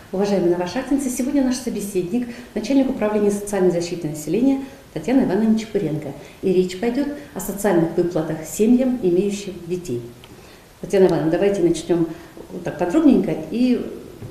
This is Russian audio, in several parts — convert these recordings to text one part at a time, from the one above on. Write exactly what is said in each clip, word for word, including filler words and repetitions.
Уважаемые новошахтинцы, сегодня наш собеседник, начальник управления социальной защиты населения Татьяна Ивановна Чепуренко. И речь пойдет о социальных выплатах семьям, имеющим детей. Татьяна Ивановна, давайте начнем вот так подробненько и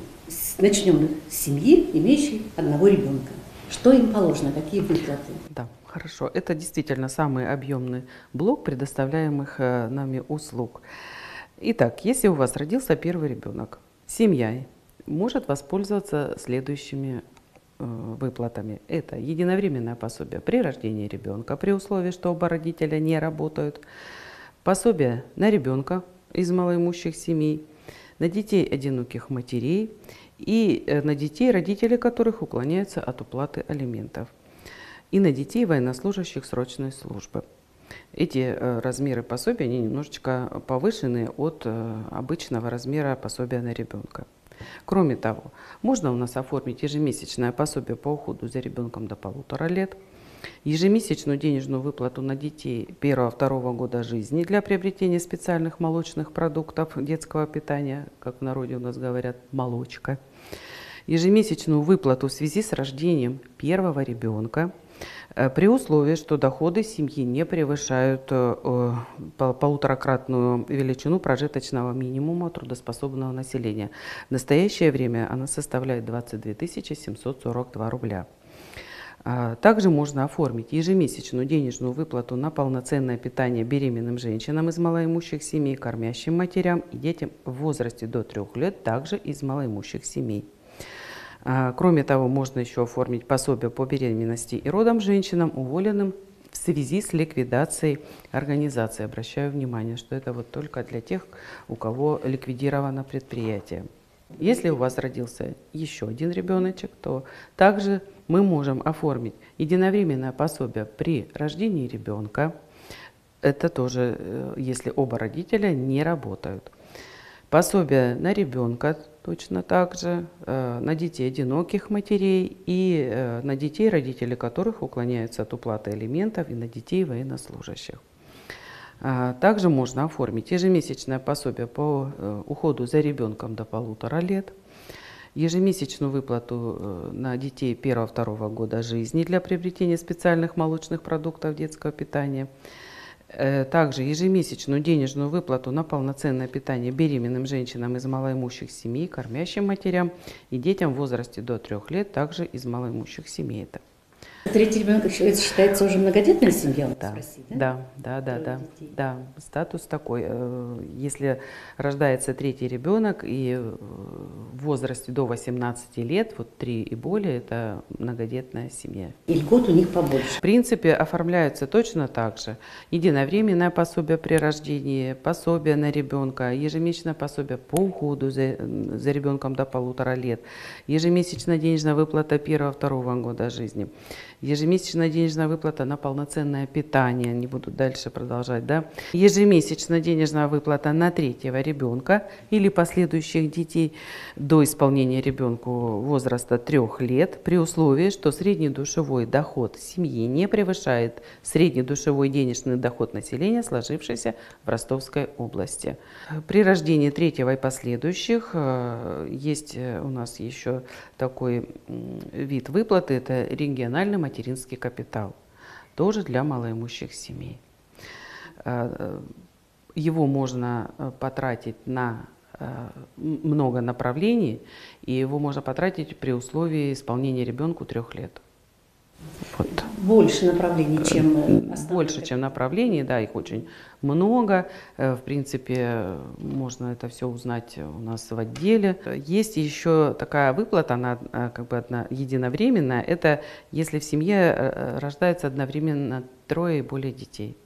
начнем с семьи, имеющей одного ребенка. Что им положено, какие выплаты? Да, хорошо. Это действительно самый объемный блок предоставляемых нами услуг. Итак, если у вас родился первый ребенок, семья может воспользоваться следующими э, выплатами. Это единовременное пособие при рождении ребенка, при условии, что оба родителя не работают, пособие на ребенка из малоимущих семей, на детей одиноких матерей и э, на детей, родители которых уклоняются от уплаты алиментов, и на детей военнослужащих срочной службы. Эти э, размеры пособия они немножечко повышены от э, обычного размера пособия на ребенка. Кроме того, можно у нас оформить ежемесячное пособие по уходу за ребенком до полутора лет, ежемесячную денежную выплату на детей первого-второго года жизни для приобретения специальных молочных продуктов детского питания, как в народе у нас говорят, молочка, ежемесячную выплату в связи с рождением первого ребенка, при условии, что доходы семьи не превышают э, полуторакратную величину прожиточного минимума трудоспособного населения. В настоящее время она составляет двадцать две тысячи семьсот сорок два рубля. Также можно оформить ежемесячную денежную выплату на полноценное питание беременным женщинам из малоимущих семей, кормящим матерям и детям в возрасте до трех лет, также из малоимущих семей. Кроме того, можно еще оформить пособие по беременности и родам женщинам, уволенным в связи с ликвидацией организации. Обращаю внимание, что это вот только для тех, у кого ликвидировано предприятие. Если у вас родился еще один ребеночек, то также мы можем оформить единовременное пособие при рождении ребенка. Это тоже, если оба родителя не работают. Пособие на ребенка точно так же, э, на детей одиноких матерей и э, на детей, родители которых уклоняются от уплаты алиментов, и на детей военнослужащих. А, также можно оформить ежемесячное пособие по э, уходу за ребенком до полутора лет, ежемесячную выплату э, на детей первого-второго года жизни для приобретения специальных молочных продуктов детского питания, также ежемесячную денежную выплату на полноценное питание беременным женщинам из малоимущих семей, кормящим матерям и детям в возрасте до трех лет, также из малоимущих семей. Это. Третий ребенок считается уже многодетной семьей, да, в России, да? Да, да, да, да, да. Статус такой. Если рождается третий ребенок и в возрасте до восемнадцати лет, вот три и более, это многодетная семья. И льгот у них побольше. В принципе, оформляются точно так же. Единовременное пособие при рождении, пособие на ребенка, ежемесячное пособие по уходу за, за ребенком до полутора лет, ежемесячная денежная выплата первого-второго года жизни, ежемесячная денежная выплата на полноценное питание, не буду дальше продолжать, да, ежемесячная денежная выплата на третьего ребенка или последующих детей до исполнения ребенку возраста трех лет, при условии, что среднедушевой доход семьи не превышает среднедушевой денежный доход населения, сложившийся в Ростовской области. При рождении третьего и последующих есть у нас еще такой вид выплаты, это региональный материнский капитал, тоже для малоимущих семей. Его можно потратить на много направлений, и его можно потратить при условии исполнения ребенку трех лет. Вот. Больше направлений, чем основные. Больше, чем направлений, да, их очень много. В принципе, можно это все узнать у нас в отделе. Есть еще такая выплата, она как бы одна, единовременная, это если в семье рождается одновременно трое и более детей,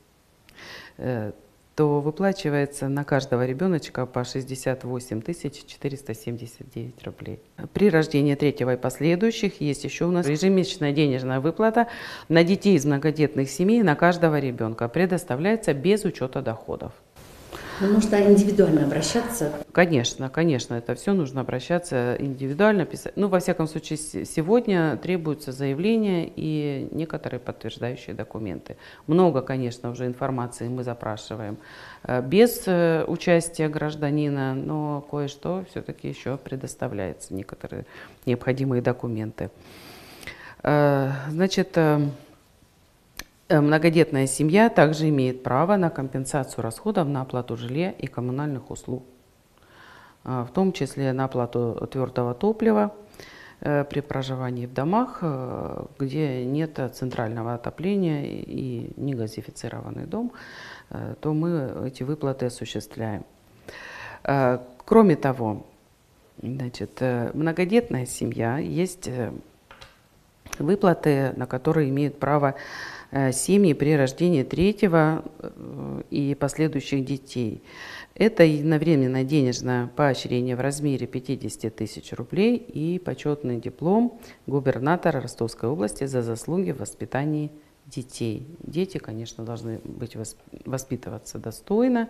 то выплачивается на каждого ребеночка по шестьдесят восемь тысяч четыреста семьдесят девять рублей. При рождении третьего и последующих есть еще у нас ежемесячная денежная выплата на детей из многодетных семей на каждого ребенка. Предоставляется без учета доходов. Но нужно индивидуально обращаться. Конечно, конечно, это все нужно обращаться индивидуально, писать. Ну, во всяком случае, сегодня требуются заявления и некоторые подтверждающие документы. Много, конечно, уже информации мы запрашиваем без участия гражданина, но кое-что все-таки еще предоставляется, некоторые необходимые документы. Значит, многодетная семья также имеет право на компенсацию расходов на оплату жилья и коммунальных услуг, в том числе на оплату твердого топлива при проживании в домах, где нет центрального отопления и не газифицированный дом, то мы эти выплаты осуществляем. Кроме того, значит, многодетная семья, есть выплаты, на которые имеют право семьи при рождении третьего и последующих детей. Это единовременное денежное поощрение в размере пятидесяти тысяч рублей и почетный диплом губернатора Ростовской области за заслуги в воспитании детей. Дети, конечно, должны быть воспитываться достойно.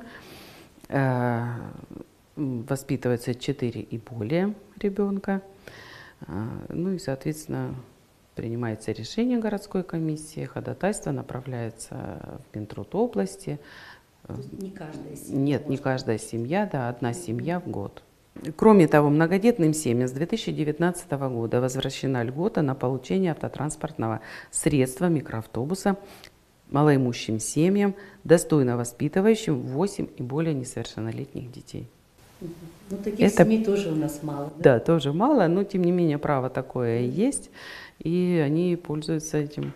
Воспитывается четыре и более ребенка. Ну и, соответственно, принимается решение городской комиссии, ходатайство направляется в Минтруд области. То есть не каждая семья? Нет, не каждая семья, да, одна семья в год. Кроме того, многодетным семьям с две тысячи девятнадцатого года возвращена льгота на получение автотранспортного средства микроавтобуса малоимущим семьям, достойно воспитывающим восемь и более несовершеннолетних детей. Ну, таких Это, семей тоже у нас мало. Да? Да, тоже мало, но тем не менее право такое есть, и они пользуются этим.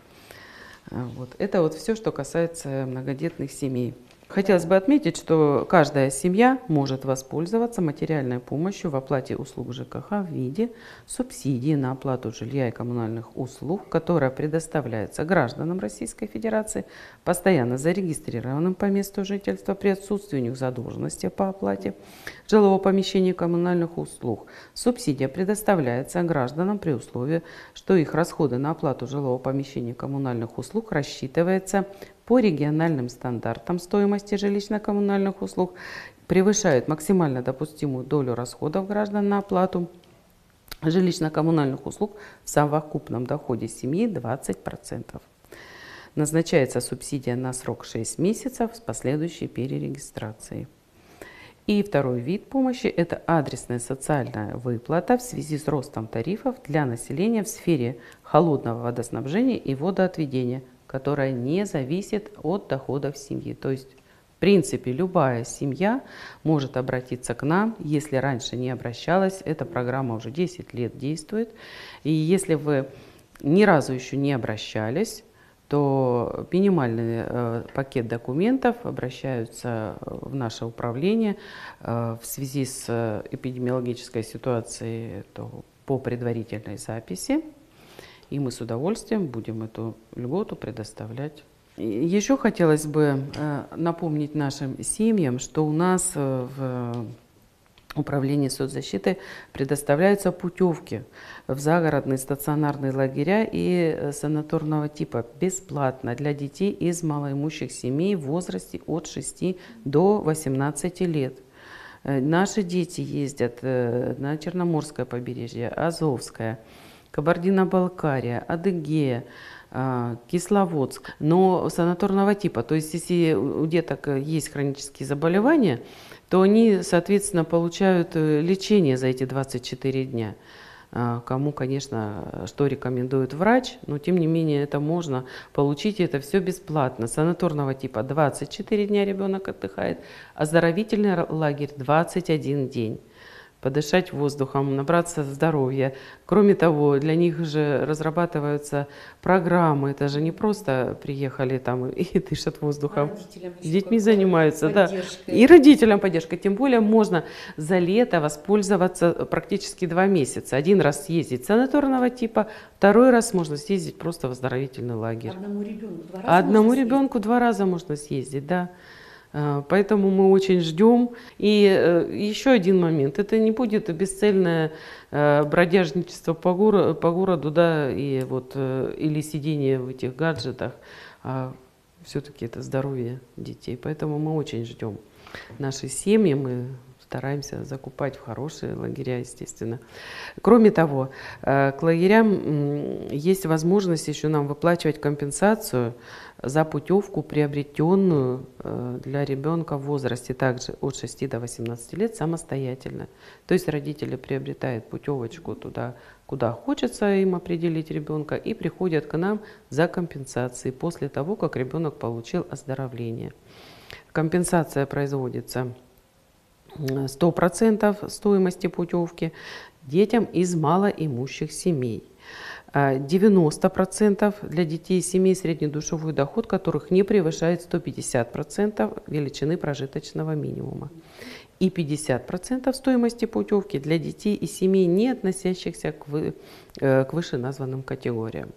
Вот. Это вот все, что касается многодетных семей. Хотелось бы отметить, что каждая семья может воспользоваться материальной помощью в оплате услуг ЖКХ в виде субсидии на оплату жилья и коммунальных услуг, которая предоставляется гражданам Российской Федерации, постоянно зарегистрированным по месту жительства при отсутствии у них задолженности по оплате жилого помещения и коммунальных услуг. Субсидия предоставляется гражданам при условии, что их расходы на оплату жилого помещения и коммунальных услуг рассчитываются по региональным стандартам стоимости жилищно-коммунальных услуг, превышают максимально допустимую долю расходов граждан на оплату жилищно-коммунальных услуг в совокупном доходе семьи двадцать процентов. Назначается субсидия на срок шесть месяцев с последующей перерегистрацией. И второй вид помощи – это адресная социальная выплата в связи с ростом тарифов для населения в сфере холодного водоснабжения и водоотведения, которая не зависит от доходов семьи. То есть, в принципе, любая семья может обратиться к нам, если раньше не обращалась. Эта программа уже десять лет действует. И если вы ни разу еще не обращались, то минимальный э, пакет документов обращаются в наше управление э, в связи с эпидемиологической ситуацией то по предварительной записи. И мы с удовольствием будем эту льготу предоставлять. Еще хотелось бы напомнить нашим семьям, что у нас в управлении соцзащиты предоставляются путевки в загородные стационарные лагеря и санаторного типа бесплатно для детей из малоимущих семей в возрасте от шести до восемнадцати лет. Наши дети ездят на Черноморское побережье, Азовское, Кабардино-Балкария, Адыгея, Кисловодск, но санаторного типа. То есть, если у деток есть хронические заболевания, то они, соответственно, получают лечение за эти двадцать четыре дня. Кому, конечно, что рекомендует врач, но тем не менее это можно получить, это все бесплатно. Санаторного типа двадцать четыре дня ребенок отдыхает, оздоровительный лагерь двадцать один день. Подышать воздухом, набраться здоровья. Кроме того, для них же разрабатываются программы. Это же не просто приехали там и дышат воздухом. А с детьми занимаются, да. И родителям поддержка. Тем более можно за лето воспользоваться практически два месяца. Один раз съездить санаторного типа, второй раз можно съездить просто в оздоровительный лагерь. Одному ребенку два раза, Одному ребенку два раза можно съездить, да. Поэтому мы очень ждем. И еще один момент. Это не будет бесцельное бродяжничество по городу, по городу, да, и вот, или сидение в этих гаджетах. А все-таки это здоровье детей. Поэтому мы очень ждем. наши семьи мы стараемся закупать в хорошие лагеря, естественно. Кроме того, к лагерям есть возможность еще нам выплачивать компенсацию за путевку, приобретенную для ребенка в возрасте также от шести до восемнадцати лет самостоятельно. То есть родители приобретают путевочку туда, куда хочется им определить ребенка, и приходят к нам за компенсацией после того, как ребенок получил оздоровление. Компенсация производится сто процентов стоимости путевки детям из малоимущих семей. девяносто процентов для детей из семей, среднедушевой доход которых не превышает сто пятьдесят процентов величины прожиточного минимума. И пятьдесят процентов стоимости путевки для детей из семей, не относящихся к, вы, к вышеназванным категориям.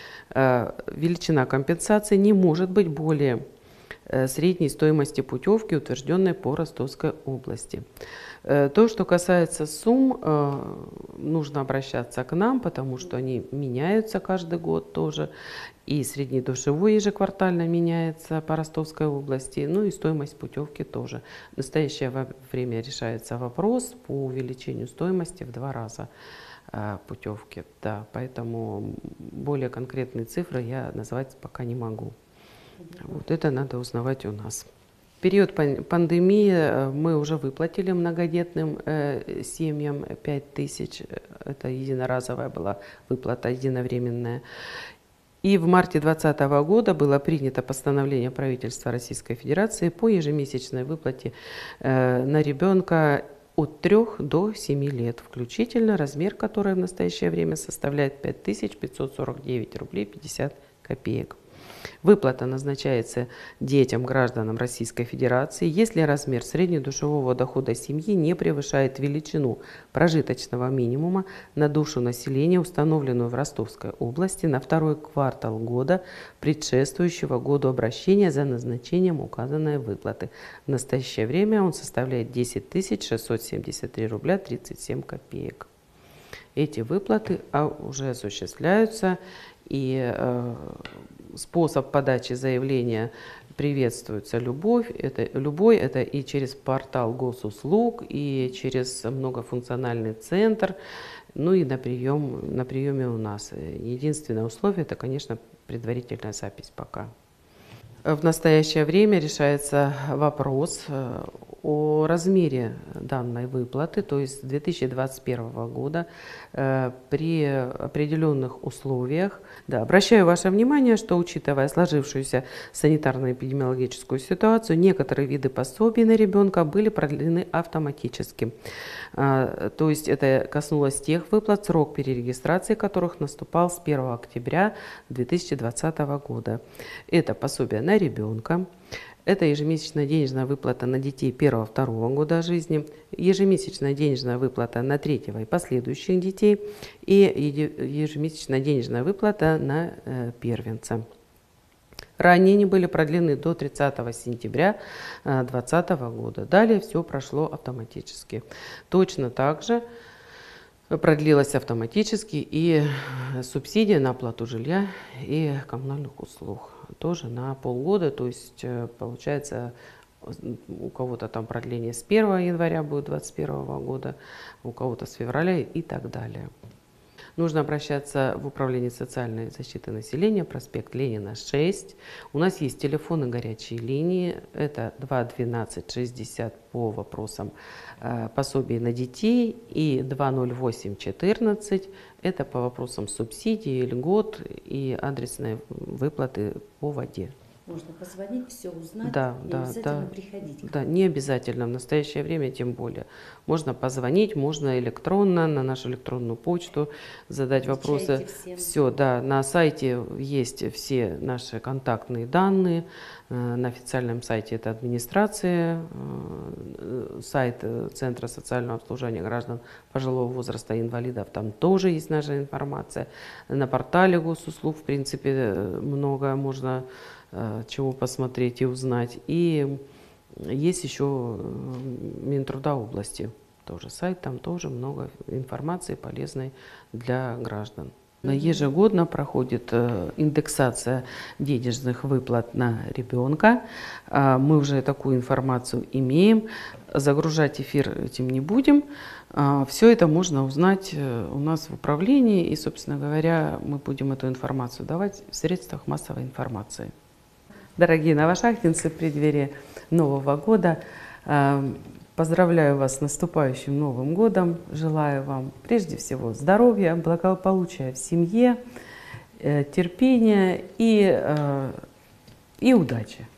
Величина компенсации не может быть более средней стоимости путевки, утвержденной по Ростовской области. То, что касается сумм, нужно обращаться к нам, потому что они меняются каждый год тоже. И среднедушевой ежеквартально меняется по Ростовской области, ну и стоимость путевки тоже. В настоящее время решается вопрос по увеличению стоимости в два раза путевки. Да, поэтому более конкретные цифры я назвать пока не могу. Вот это надо узнавать у нас. В период пандемии мы уже выплатили многодетным э, семьям пять тысяч. Это единоразовая была выплата, единовременная. И в марте две тысячи двадцатого года было принято постановление правительства Российской Федерации по ежемесячной выплате э, на ребенка от трёх до семи лет включительно, размер которой в настоящее время составляет пять тысяч пятьсот сорок девять рублей пятьдесят копеек. Выплата назначается детям, гражданам Российской Федерации, если размер среднедушевого дохода семьи не превышает величину прожиточного минимума на душу населения, установленную в Ростовской области на второй квартал года, предшествующего году обращения за назначением указанной выплаты. В настоящее время он составляет десять тысяч шестьсот семьдесят три рубля тридцать семь копеек. Эти выплаты уже осуществляются, и э, способ подачи заявления приветствуется любовь, это, любой, это и через портал госуслуг, и через многофункциональный центр, ну и на, прием, на приеме у нас. Единственное условие – это, конечно, предварительная запись пока. В настоящее время решается вопрос о размере данной выплаты, то есть с две тысячи двадцать первого года э, при определенных условиях. Да, обращаю ваше внимание, что, учитывая сложившуюся санитарно-эпидемиологическую ситуацию, некоторые виды пособий на ребенка были продлены автоматически. Э, то есть это коснулось тех выплат, срок перерегистрации которых наступал с первого октября две тысячи двадцатого года. Это пособие на ребенка. Это ежемесячная денежная выплата на детей первого-второго года жизни, ежемесячная денежная выплата на третьего и последующих детей и ежемесячная денежная выплата на э, первенца. Ранее они были продлены до тридцатого сентября две тысячи двадцатого года. Далее все прошло автоматически. Точно так же продлилась автоматически и субсидия на оплату жилья и коммунальных услуг. Тоже на полгода, то есть получается у кого-то там продление с первого января будет две тысячи двадцать первого года, у кого-то с февраля и так далее. Нужно обращаться в Управление социальной защиты населения, проспект Ленина, шесть. У нас есть телефоны горячей линии, это два двенадцать шестьдесят по вопросам э, пособий на детей и два ноль восемь четырнадцать, это по вопросам субсидий, льгот и адресной выплаты по воде. Можно позвонить, все узнать, да, не да, обязательно да, приходить. Да, не обязательно, в настоящее время тем более. Можно позвонить, можно электронно, на нашу электронную почту задать вопросы. Все, да, на сайте есть все наши контактные данные. На официальном сайте это администрация, сайт Центра социального обслуживания граждан пожилого возраста и инвалидов, там тоже есть наша информация. На портале госуслуг, в принципе, много можно чего посмотреть и узнать. И есть еще Минтруда области, тоже сайт, там тоже много информации полезной для граждан. Ежегодно проходит э, индексация денежных выплат на ребенка. А, Мы уже такую информацию имеем. Загружать эфир этим не будем. Все это можно узнать э, у нас в управлении. И, собственно говоря, мы будем эту информацию давать в средствах массовой информации. Дорогие новошахтинцы, в преддверии Нового года э, поздравляю вас с наступающим Новым годом. Желаю вам прежде всего здоровья, благополучия в семье, э, терпения и, э, и удачи.